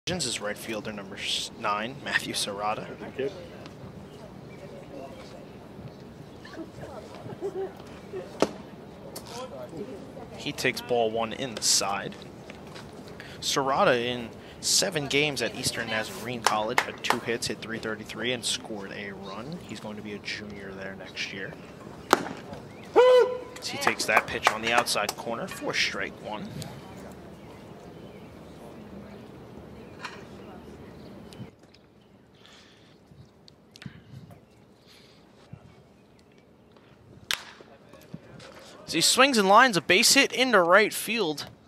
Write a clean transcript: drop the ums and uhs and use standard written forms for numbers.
Is right fielder number 9, Matthew Serrata. Thank you. He takes ball 1 inside. Serrata in 7 games at Eastern Nazarene College had 2 hits, hit .333, and scored a run. He's going to be a junior there next year. He takes that pitch on the outside corner for strike 1. As he swings and lines a base hit into right field.